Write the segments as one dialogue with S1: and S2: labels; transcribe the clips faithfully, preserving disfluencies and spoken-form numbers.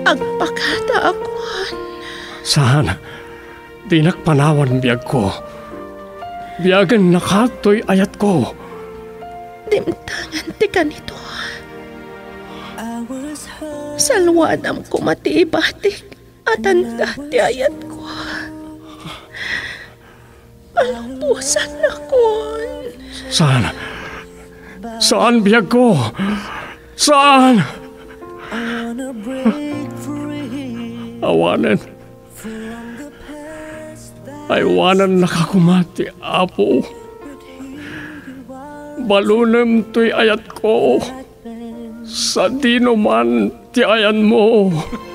S1: agpakada akon.
S2: Saan? Di nakpanawan biyag ko. Biyagan nakatoy ayat ko.
S1: Dimtangan ti kanito. Salwadam ko matiibatik at anda ti ayat ko. Palumpusan na kon.
S2: Saan? Saan biyag ko? Saan? Awanan. Aywanan nakakumati, Apo. Balunem to'y ayat ko. Sa dino man ti ayan mo.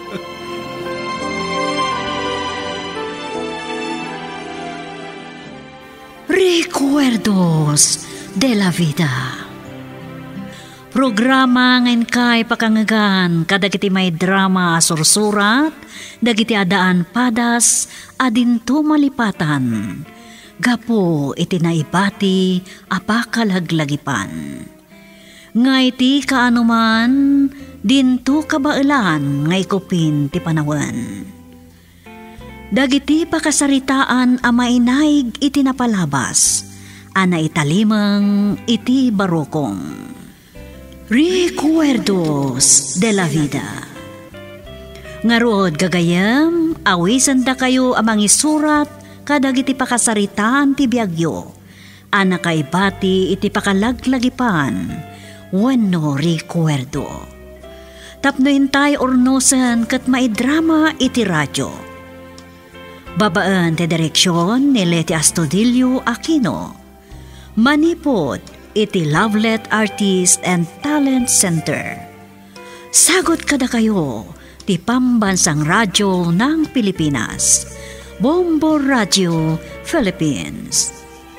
S3: Recuerdos de la Vida. Programa ngayon kay pakangagan kadagiti may drama sursurat, dagiti adaan padas, adinto malipatan. Gapo iti naibati apakalaglagipan. Ngay ti kaanuman, dinto kabailan ngay kupin ti panawan. Dagiti pakasaritaan a mainaig iti napalabas, ana italimang iti barokong. Recuerdos de la Vida. Ngarod gagayam, awisan da kayo amang isurat kadagiti pakasaritaan ti biagyo. Ana kay bati iti pakalaglagipan, wenno recuerdo. Tapno intay ornosan kat maidrama iti radyo. Babaan ti direksyon ni Leti Astudillo Aquino. Manipod iti Lovelet Artist and Talent Center. Sagot kada kayo ti Pambansang Radyo ng Pilipinas, Bombo Radio Philippines.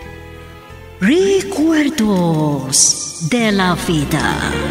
S3: Recuerdos de la Vida.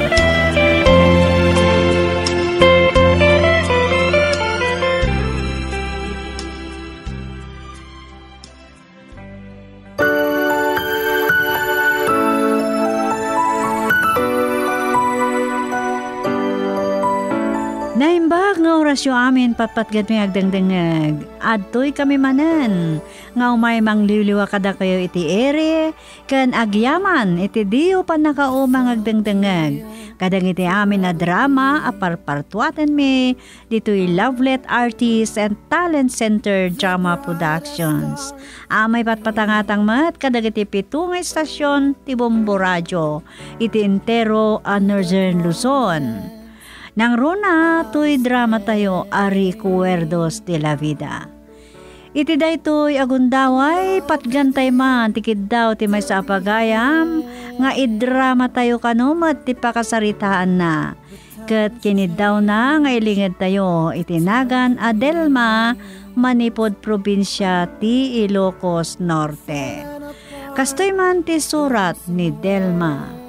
S4: Naimbag nga orasyo amin papatgat may agdangdangag. Adtoy kami manen. Nga umay mangliliwa kada kayo iti ere. Kan agyaman iti diyo pa nakaumang agdangdangag. Kadang iti amin na drama aparpartuatan mi. Dito'y Lovelet Artist and Talent Center Drama Productions. Amay patpatangatang mat kadang iti pitong estasyon ti Bombo Radio. Iti entero a Northern Luzon. Nang runa, tuy drama tayo, a Recuerdos de la Vida. Iti daytoy agundaway, patgantay man, tikid daw ti may sa apagayam, nga idrama tayo kanumat ti pakasaritaan na. Kat kinid daw na, nga ilingid tayo, itinagan Adelma, Manipod Probinsya ti Ilocos Norte. Kastoy man ti surat ni Delma.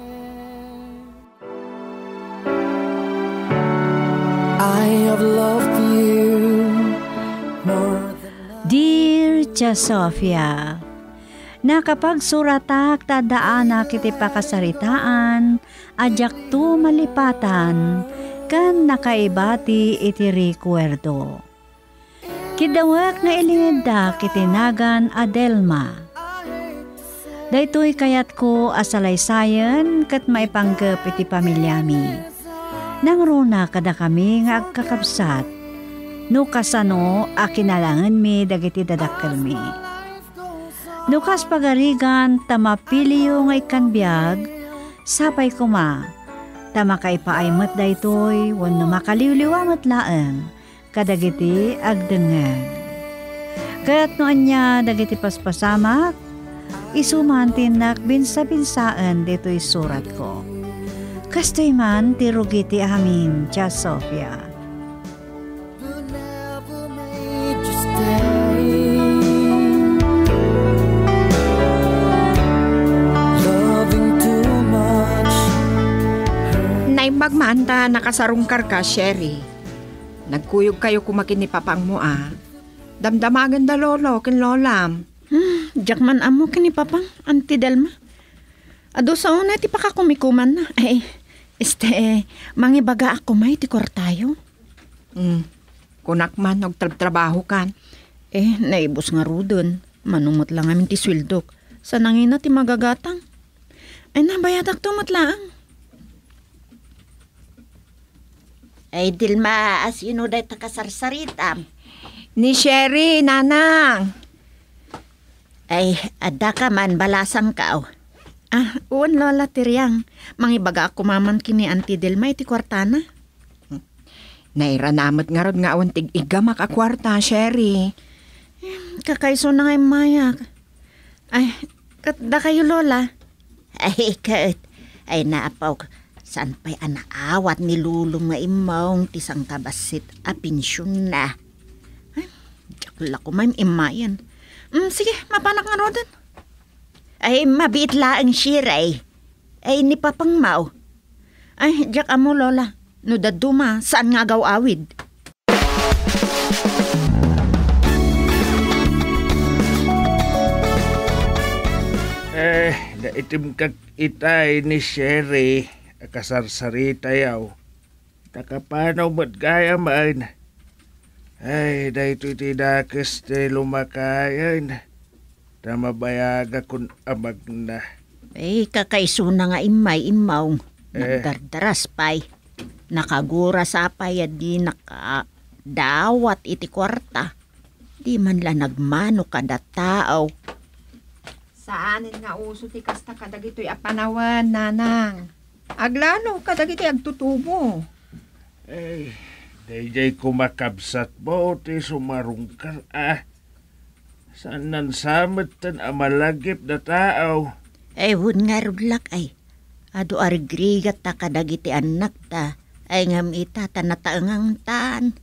S5: I have loved you more than
S4: Dear Tia Sofia, nakapagsuratak tadaanak iti pakasaritaan, ajak tu malipatan, kan nakaibati iti recuerdo. Kidawak nga ilingadak itinagan Adelma. Daytoy kayat ko asalaysayan kat maipanggap iti pamilyami. Nang runa kada kami nga agkakabsat, no kasano a kinalangan mi dagiti dadakkel mi. No kas pagarigan tamapiliyo nga ikanbiag, sapay kuma, tamakaipaaymat daytoy wenno makaliwliwamat laeng, kadagiti agdengeg. Kaya't noon niya dagiti paspasamak, isumantin nak binsa-binsaan dito'y surat ko. Kastoy man ti rugiti amin, Tia Sofia.
S1: Naimbag maanta nakasarungkar ka, Sherry. Nagkuyog kayo kumakin ni papang mo ah. Damdamagan da lolo kin lolam.
S6: Hmm, jak man amo kin ni papang, Auntie Delma. Ado sa una ti pakakumikuman na. Ay, este, mangibaga ako may ti kortayo.
S1: Mm. Kunak man, nagtrabaho kan.
S6: Eh, naibos nga rudon. Manumot lang amin ti swildok. Sa nangina ti magagatang. Ay nabayadak tumatlaang.
S7: Ay, Dilma, as you know, dahi takasarsaritam.
S1: Ni Sherry, nanang.
S7: Ay, ada ka man, balasang ka. Oh.
S6: Ah, uwan lola tiryang. Mangibaga ako maman kini Auntie Dilma iti kwartana.
S1: Nairanamot nga rod nga awan tig iga makakwarta, Sherry.
S6: Kakaiso na nga mayak. Ay, katda kayo lola.
S7: Ay, kat. Ay, naapaw. Saan pa'y anaawat ni lulong nga imawng tisang kabasit a pinsyon na.
S6: Ay, jakla ko may imayan. Mm, sige, mapanak nga rodan.
S7: Ay, mabiit laang siray. Ay, ni Papang Mau.
S6: Ay, jak amo lola. No daduma, saan nga gaw awid?
S8: Eh, daitim kag itay ni Sherry. Akasarsarita yaw. Takapanaw mo't gaya man. Ay, dahito itidakis de lumakayan. Tamabayaga kun amag na.
S7: Ay, kakaiso na nga imay imawng.
S8: Eh.
S7: Nagdardaras pa'y. Nakagura sa pay at di nakadawat iti kwarta. Di man lang nagmano kada tao.
S1: Saanin nga uso ti kasta kadagito'y apanawan, nanang. Aglano kadagito'y agtutubo.
S8: Ay, dayjay kumakabsat mo ti sumarungkar ah. Saan nan samit tan amalagip na tao?
S7: Ay, wun nga rudlak ay. Ado arigrigat ta kadagiti anak ta. Ay ngam ita tanataangang taan.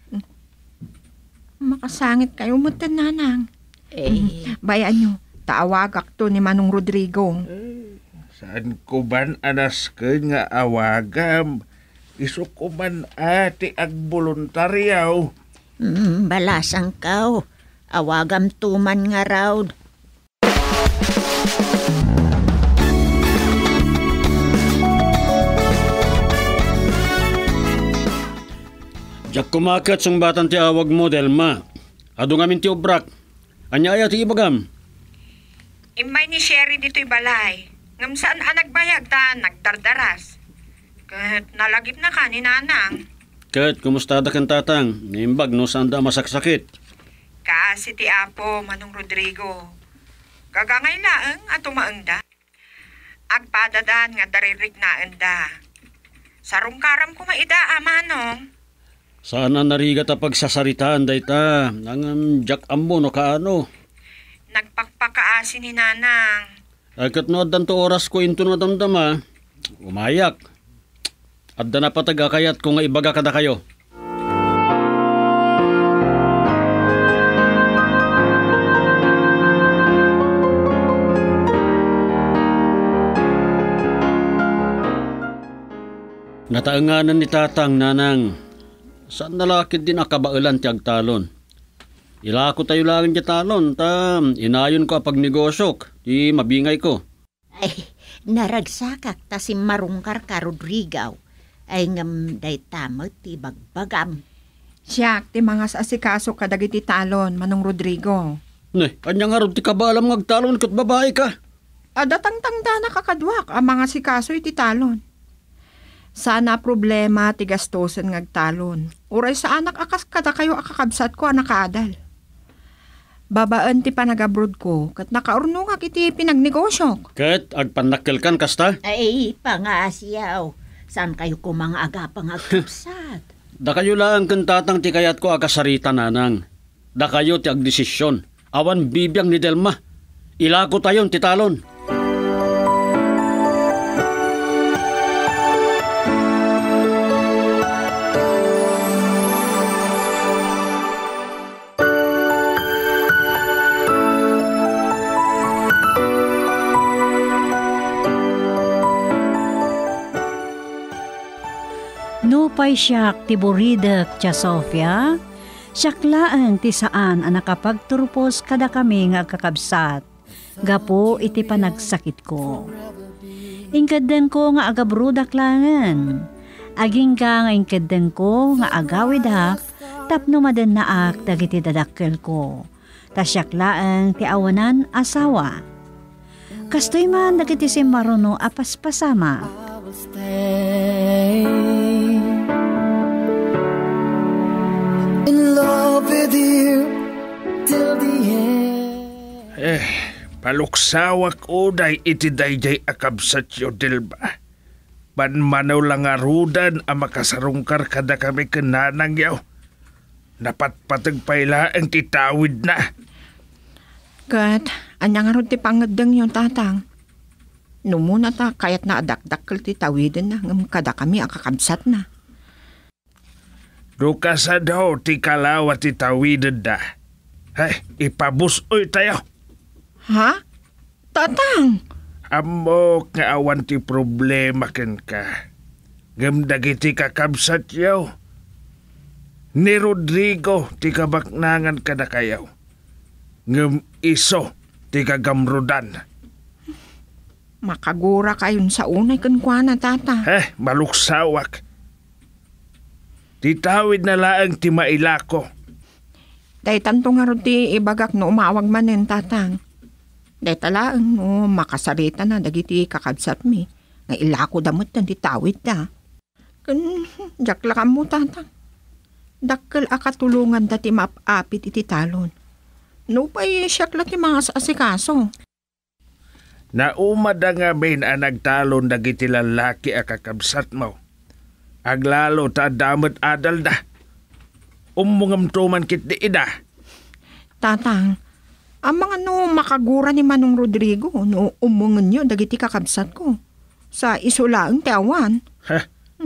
S1: Makasangit kayo mo tan, nanang.
S7: Eh,
S1: Bayan nyo, taawagak to ni Manong Rodrigo.
S8: Saan ko ban anas ka nga awagam? Isu ko man ati ag voluntaryaw.
S7: mm, balasang kaw. Awagam tuman nga raw.
S2: Jak kumakat sang batan ti awag mo, Delma. Ado ngamin ti obrak. Anya aya ti ibagam.
S1: Imay ni Sherry dito'y balay. Ngam saan ang nagbayag ta, nagdardaras. Kahit nalagip na ka ni nanang.
S2: Kat, kumusta da kan tatang? Nimbag no saan da masaksakit.
S1: Kasi ti Apo, Manong Rodrigo. Gagangay laang at umaanda. Agpadadan nga daririg na anda. Sarungkaram ko maida, amanong.
S2: Sana nariga ta pagsasaritaan day ta. Nang um, jak ambo no kaano.
S1: Nagpakpakaasi ni nanang.
S2: Agkat no adan to oras ko into no damdama. Umayak. Adda na pataga kayat kung nga ibaga kada kayo. Nataanganan ni tatang, nanang. Saan nalakid din akabailan ti agtalon? Ilako tayo lang ti talon, ta inayon ko apag negosyok, ti mabingay ko.
S7: Ay, naragsakak ta si marungkar ka Rodrigo. Ay ngam day tamot ti bagbagam.
S1: Siyak, ti mga asikaso kadagiti talon, Manong Rodrigo.
S2: Ne, anya nga ron ti kabalam ng agtalon kat babae ka.
S1: Adatang-tangda nakakadwak ang mga sikaso iti talon. Sana problema ti gastosen ngagtalon. Uray sa anak akas kada kayo akakabsat ko anak kaadal. Babaan ti panagabroad ko kat nakaurnungak iti pinagnegosyo.
S2: Kat agpanakkel kan kasta?
S7: Ay, pangasyaw. Saan kayo ko mga agapang agkapsat?
S2: Da kayo lang kan tatang ti kayat ko akasarita, nanang. Da kayo ti agdesisyon. Awan bibiyang ni Delma. Ilako tayon ti talon.
S4: Nupay siyak ti buridak tya Sofia, siyak laang ti saan ang nakapagturpos kada kami nga kakabsat, gapo iti panagsakit ko. Ingkadeng ko nga agabrudak langan, Aging ka nga inkadeng ko nga agawid hak, tapno madan naak dagiti dadakkel ko. Tasyak laeng ti awanan asawa. Kastoy man dagiti si maruno apas pasama.
S5: Stay in love with you till the end.
S8: Eh, paluksawak uday iti dayjay akabsat yo Dilma. Banmanaw lang arudan ang makasarungkar kada kami kananang yaw. Napatpatag paila ang titawid na.
S1: Kat, anya nga ron ti pangadang yung tatang. Numuna ta, kayat na adakdakkel ti tawiden na, ngam kada kami akakabsat na.
S8: Dukasa daw ti kalawa ti tawiden na. Hay, ipabusoy tayo.
S1: Ha? Tatang!
S8: Amok nga awan ti problema ken ka. Gamdagi ti kakabsat yaw. Ni Rodrigo ti kabaknangan kada kayaw. Ngem iso ti kagamrudan.
S1: Makagura kayon sa unay kankwana, tata.
S8: Eh, maluksawak. Titawid na laang ti mailako.
S1: Day tanto nga ron ti ibagak no umawag manen, tatang. Day talaang no makasarita na dagiti kakabsat mi. Nga ilako damot na titawid na. Kan, jaklakan mo, tatang. Dakkel akatulungan dati mapapit iti talon. No pa'y siyakla ti mga asikaso.
S8: Naumad nga main ang nagtalon dagiti lalaki a kakabsat mo. Aglalo ta damot adal da. Umungam tuman kit di ida.
S1: Tatang, ang mga no makagura ni Manong Rodrigo no umungan nyo dagiti kakabsat ko. Sa isulaang tiawan.
S8: Ha?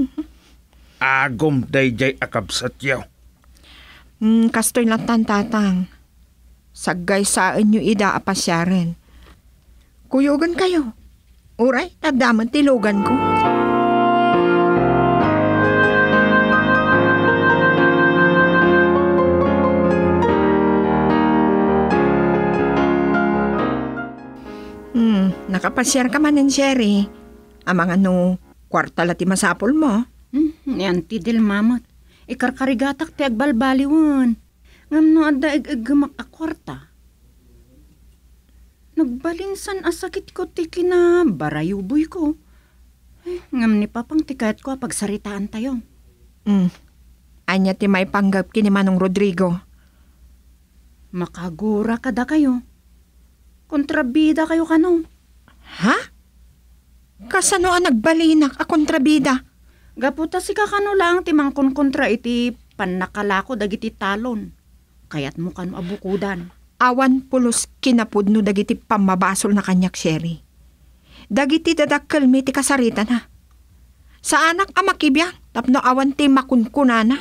S8: Agom dayjay akabsat yaw.
S1: Hmm, kastoy latan, tatang. Saggay saan nyo ida apasyaren. Kuyugan kayo. Uray, tadaman tilugan ko. Hmm, nakapasyar ka man ng Sherry. Ang mga no, kwarta lati masapol mo.
S6: Hmm, yan ti Dilmamot. Ikarkarigatak ti agbalbaliwan. Ngam no adda ag-agamak akwarta. Nagbalinsan asakit ko ti kina barayuboy ko. Eh, ngam ni papang tikayat ko pagsaritaan tayo.
S1: Hmm, anya ti may panggap kini Manong Rodrigo.
S6: Makagura kada kayo. Kontrabida kayo kano.
S1: Ha? Kasano ang nagbalinak a kontrabida?
S6: Gaputa si kakano lang ti mangkon kontra iti panakalako dagiti talon. Kayat mo kano abukudan.
S1: Awan pulos kinapudno dagiti pamabasol na kanyak Sherry. Dagiti dadakkel mi ti kasarita na. Sa anak a makibiyang tapno awan ti makunkunana.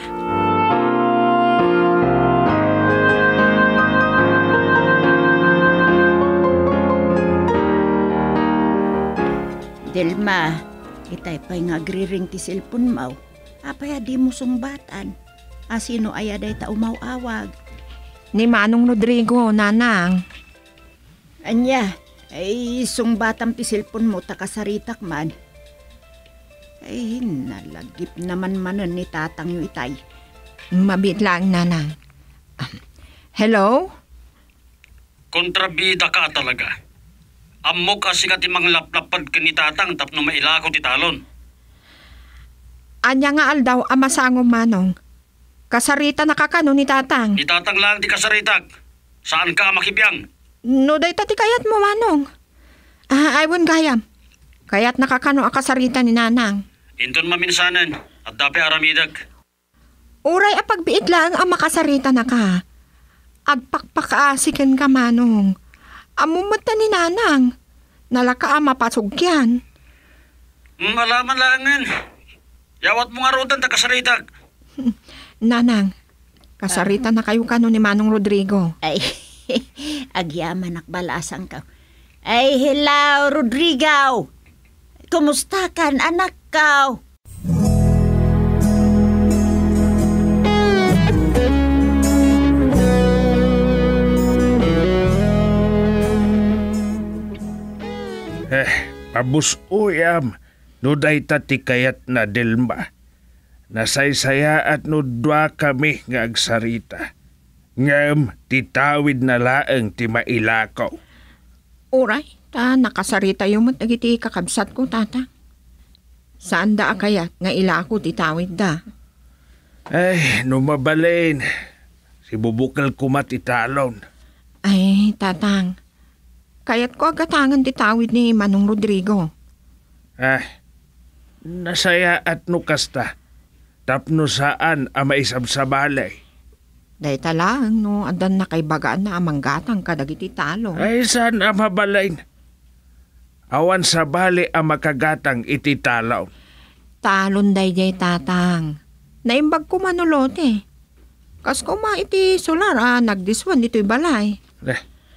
S7: Dilma, itay pa'y nga agriring ti cellphone mo. Apaya di mo sumbatan. Asino aya day ta umawawag.
S1: Ni Manong Rodrigo, nanang.
S7: Anya, ay sumbatam ti cellphone mo takasaritak man. Ay, nalagip naman manan ni tatang yu itay.
S1: Mabit lang, nanang. Um, hello?
S2: Kontrabida ka talaga. Ammo kasi ka ti manglap-lapad ka ni tatang tapno mailako ti talon.
S1: Anya nga aldaw amasangong Manong. Kasarita na kakano ni tatang.
S2: Ni tatang lang ti kasaritag. Saan ka makibiyang?
S1: No day tati kayat mo, Manong. Ah, aywan gayam. Kayat nakakano ang kasarita ni nanang.
S2: Inton maminsanan at dapi aramidag.
S1: Uray apagbiit lang ang makasarita na ka. Agpakpakaasikan ka, Manong. Amumata ni nanang. Nalaka ang mapasugyan.
S2: Malaman langan. Yawat mo nga rodan ta kasaritag.
S1: Nanang, kasarita na kayo kano ni Manong Rodrigo.
S7: Ay, agyaman akbalasan ka. Ay, hello, Rodrigo. Kumusta kan, anak ka?
S8: Eh, pabus uyam. No day ta ti kayat na Dilma. Nasaysaya at nudwa kami nga agsarita. Ngam, titawid na laeng ti mailakaw.
S1: Uray, ta nakasarita yung mat nagiti kakabsat ko, tata. Saan da kayat nga ila ako titawid da?
S8: Ay, numabalain. Si bubukal kumat italon.
S1: Ay, tatang. Kayat ko agatangan titawid ni Manong Rodrigo.
S8: Ah, nasaya at nukasta. Tapno saan ang maisab sa balay.
S1: Day talang no, adan na kay bagaan na amang gatang kadagiti talo.
S8: Ay, saan ang mabalain? Awan sa bali ang makagatang iti talaw.
S1: Talon day jay tatang. Naimbag ko manulote. Kas ko ma iti solar ah, nagdiswan dito'y balay.
S8: Eh,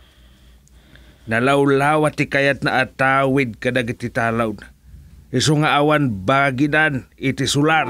S8: nalawlaw at kayat na atawid kadag iti talaw. Iso nga awan baginan iti solar.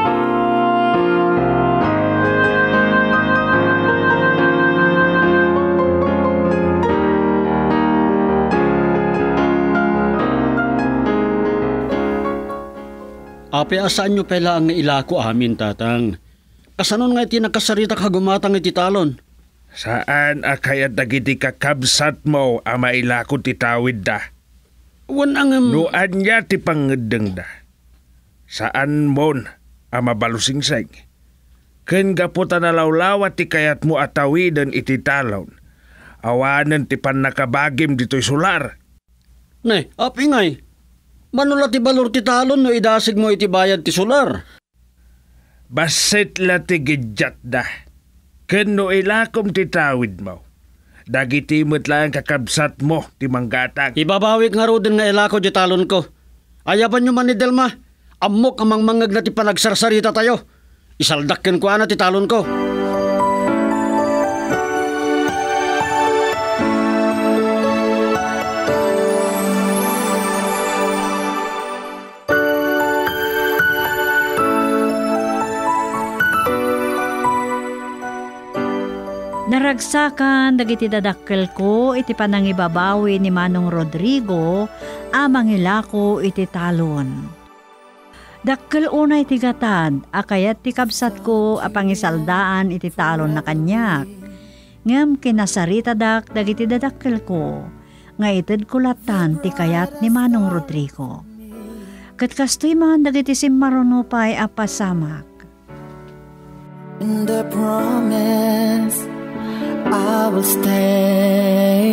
S2: Ape asaan nyo pala ang ilako amin, tatang? Kasanon nga iti nakasarita kagumatang iti talon?
S8: Saan akayat dagiti kakabsat mo ang mailako ti tawid da?
S2: Wan ang... Um...
S8: Nuan niya ti pangedeng da. Saan mon ang mabalusingseng? Ken gaputa na lawlawat ti kayat mo atawiden iti talon. Awanen ti panakabagim dito'y solar.
S2: Ne, api ngay. Manula ti balor ti talon no idasig mo iti bayad ti solar.
S8: Basit la ti gidyat da. Ken no ilakom ti tawid mo. Dagiti mo't lang kakabsat mo ti manggatang.
S2: Ibabawik nga ro din nga ilako di talon ko. Ayaban nyo man ni Delma. Amok amang mangag na ti panagsarsarita tayo. Isaldakken ko ana ti talon ko.
S4: Naragsakan dagiti dadakkel ko iti panangibabawi ni Manong Rodrigo amang ilako iti talon. Dakkel unay ti gatad akayat ti kabsat ko apangisaldaan iti talon na kanyak. Ngem kinasarita dak dagiti dadakkel ko nga ited kulatan ti kayat ni Manong Rodrigo. Ket kastoy man dagiti simmarunupay a pasamak.
S5: In the promise I will stay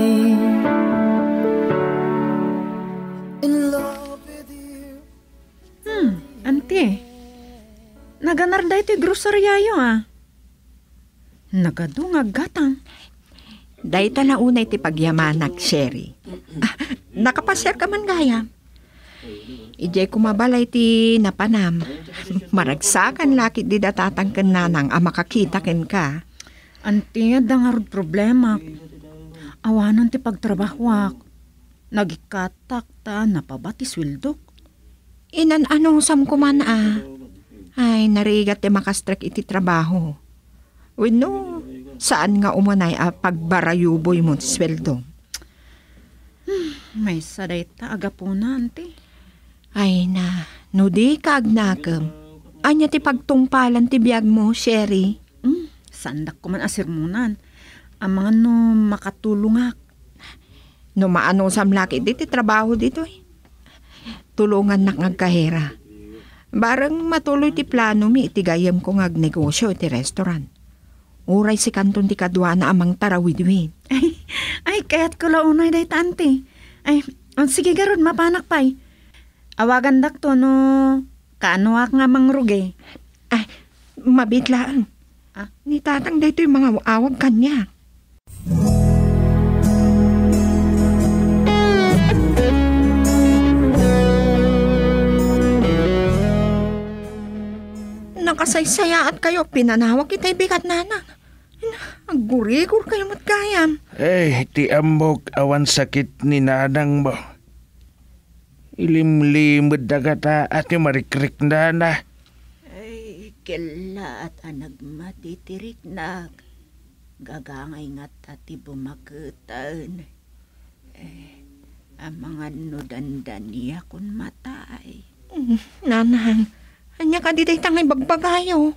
S5: in love with you.
S6: Hmm, ante. Naganar da ito groceryayo ah. Nagadungag gatang.
S1: Day tala unay ti pagyamanak, Sherry. Ah, nakapasir ka man gaya. Ijay kumabalay ti napanam. Maragsakan lakit di datatang ken nanang a makakita ken ka.
S6: Ante, dangarod problema. Awanan ti pagtrabahwak. Nagikatak ta napabati swildok.
S1: Inan anong samkuman ah. Ay, narigat ti makastrek iti trabaho. Wino, saan nga umanay a pagbarayuboy mo ti sweldo?
S6: Hmm, may saday ta agapuna, ante.
S1: Ay na, no di ka agnakam. Anya ti pagtungpalan ti biyag mo, Sherry.
S6: Hmm, sandak ko man asirmunan. Ang mga no makatulungak.
S1: No maano samlaki di ti trabaho dito eh. Tulungan nak ngagkahera. Barang matuloy ti plano mi iti gayam ko ngagnegosyo iti restaurant. Uray si kanton ti kadwa na amang tarawidwin.
S6: Ay, ay kaya't ko launay day tante. Ay, oh, sige garod mapanak pay. Awagan dak to no kanuak nga mangruge.
S1: Ay, mabitlaan.
S6: Ah?
S1: Ni tatang dito yung mga awag kanya. Nakasaysaya at kayo, pinanawag kita'y bigat nanang. Ang gurigur kayo matkayam.
S8: Eh, ti ambok awan sakit ni nanang mo. Ilimlimod na kata at yung marikrik na na.
S7: Ay, kila at anag matitirik na. Gagangay nga tati bumakutan. Eh, ang mga nudandan niya kun matay.
S1: Mm, nanang, Anya ka di day tangay bagbagayo.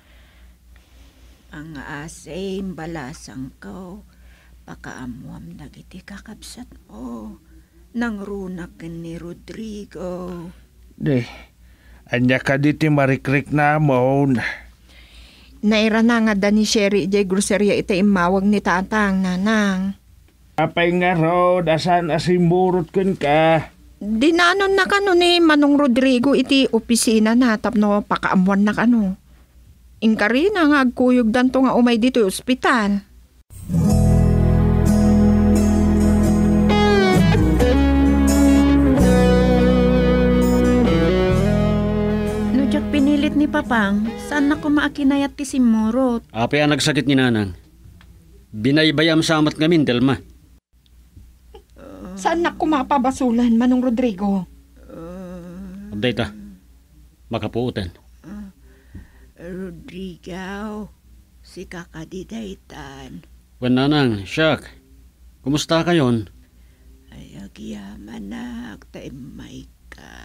S7: Ang asay balasang ko, pakaamuam dagiti kakabsat mo. Nang runaken ni Rodrigo.
S8: De, anya ka diti marikrik na mo.
S1: Naira na nga da ni Sherry ijay groceria ita imawag ni tatang nanang.
S8: Apay nga rod, asan asimburot kun ka?
S1: Dinanon na kano ni Manong Rodrigo iti opisina na tapno pakaamuan na kano. Ingkari na nga agkuyog danto nga umay dito yung ospital.
S6: Nujak pinilit ni Papang, saan na kumaakinayat ti simurot?
S2: Apay ang nagsakit ni nanang. Binaybayam samat ngamin, Delma.
S1: Saan na kumapabasulan, Manong Rodrigo?
S2: Abday ta. Makapuutan.
S7: Rodrigo, si kakadidaytan.
S2: Wan nanang, Shak. Kumusta kayon?
S7: Ay, agyaman na, agtaimay ka.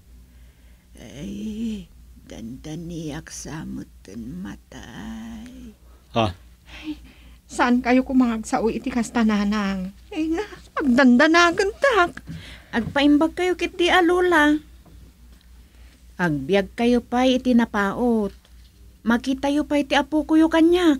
S7: Ay, dandaniak samutin matay.
S2: Ha?
S1: Saan kayo kumangagsao iti kastananang? Ay na, magdandanagan tak.
S6: Agpaimbag kayo kiti alula. Agbiag kayo pa iti napaot. Makita yo pa iti apo ko yo kanyak.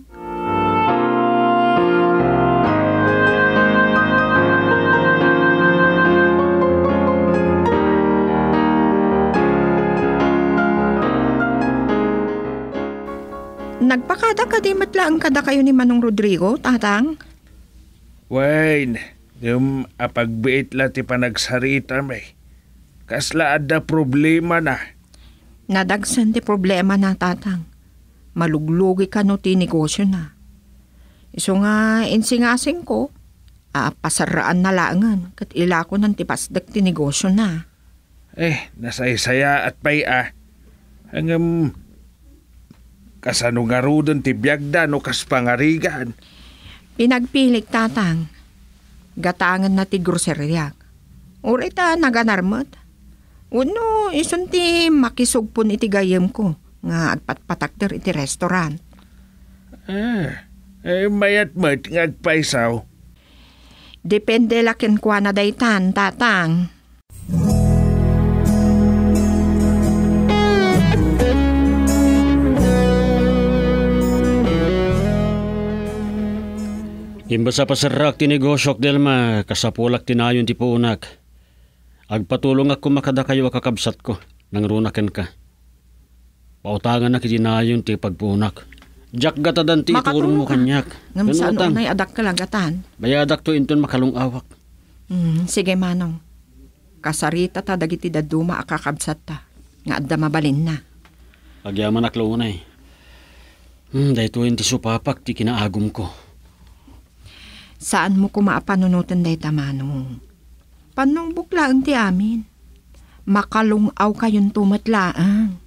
S1: Nagpakada ka di matlaang kada kayo ni Manong Rodrigo, tatang?
S8: Wayne, yung apagbiit la ti panagsarita may. Kasla adda problema na.
S1: Nadagsan ti problema na, tatang. Maluglugi ka no ti negosyo na. Iso nga insingasing ko, ah, pasaraan na langan kat ila ko ng tipasdag ti negosyo na.
S8: Eh, nasaysaya at pay ah. Hanggang kasano nga rudon ti biyagdan o kas pangarigan.
S1: Pinagpilik, tatang. Gatangan na ti groceryak. Urita naganarmat. Uno, isun ti makisugpon iti gayem ko nga agpatpatakder iti restaurant.
S8: Ah, eh mayat mat ngagpaisaw.
S1: Depende lakin kwa na daytan, tatang.
S2: Imbasa pasarak ti negosyok, Delma, kasapulak tinayon ti puunak. Agpatulong ako makada kayo kakabsat ko, nang runaken ka. Pautangan na kitinayon ti pagpuunak. Jack gatadan ti iturong mo kanyak.
S1: Ngam saan unay adak ka lang gatan?
S2: Bayadak to inton makalong awak.
S1: Hmm, sige, Manong. Kasarita ta dagiti daduma akakabsat ta. Nga adda mabalin na.
S2: Agyaman aklunay. Hmm, dahito ti supapak ti kinaagum ko.
S1: Saan mo kumaapanunutan day tamanong? Panong buklaan ti amin? Makalungaw kayon tumatlaang.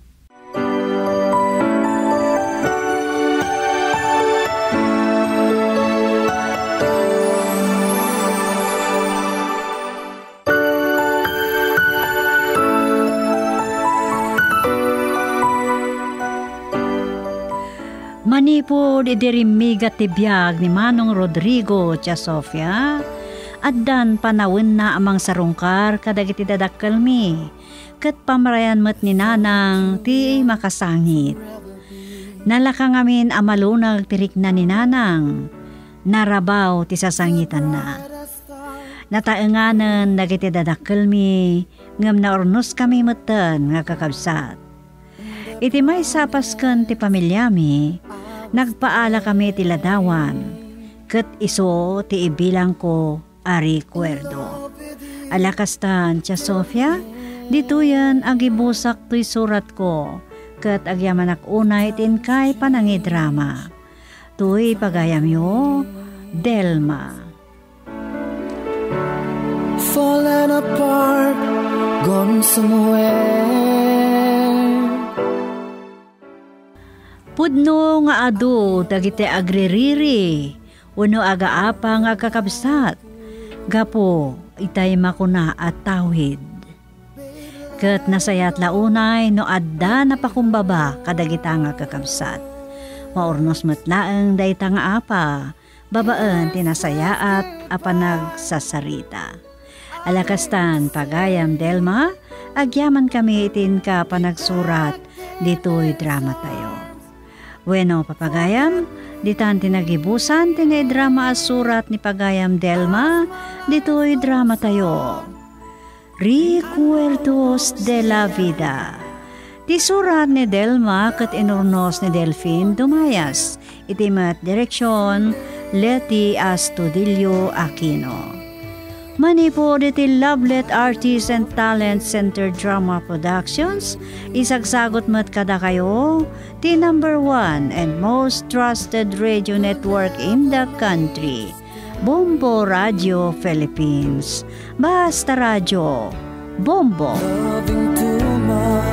S4: Manipod idirimigat ti biyag ni Manong Rodrigo tia Sofia, addan panawin na amang sarungkar kadagiti dadakkel mi, ket pamarayan met ni nanang ti makasangit. Nalakang amin amalunag tirik na ni nanang, narabaw ti sasangitan na. Nataenganen dagiti dadakkel mi, ngem naornos kami meten nga kakabsat. Iti may sapasken ti pamilyami, nagpaala kami ti ladawan, ket iso ti ibilang ko ari kwerdo. Alakastan tia Sofia, dituyan agibusak to'y surat ko, ket agyamanak unay tinkay panangidrama. To'y pagayam yo, Delma.
S5: Falling apart, gone somewhere.
S4: Pudno nga adu dagiti agririri, uno agaapa nga kakabsat, gapo itay makuna at tawid. Kat nasayat launay no adda napakumbaba kadagita nga kakabsat. Maurnos matlaang dayta nga apa, babaan tinasayaat apanag sasarita. Alakastan pagayam Delma, agyaman kami itin ka panagsurat, dito'y drama tayo. Bueno papagayam, ditan tinagibusan tinay drama as surat ni pagayam Delma, dito'y drama tayo. Recuerdos de la Vida. Di surat ni Delma kat inurnos ni Delphine Dumayas. Itimat direksyon Leti Astudillo Aquino. Manipod iti Lovelet Artists and Talent Center Drama Productions. Isagsagot mat kada kayo ti number one and most trusted radio network in the country. Bombo Radio Philippines. Basta Radio. Bombo.
S5: Loving too much.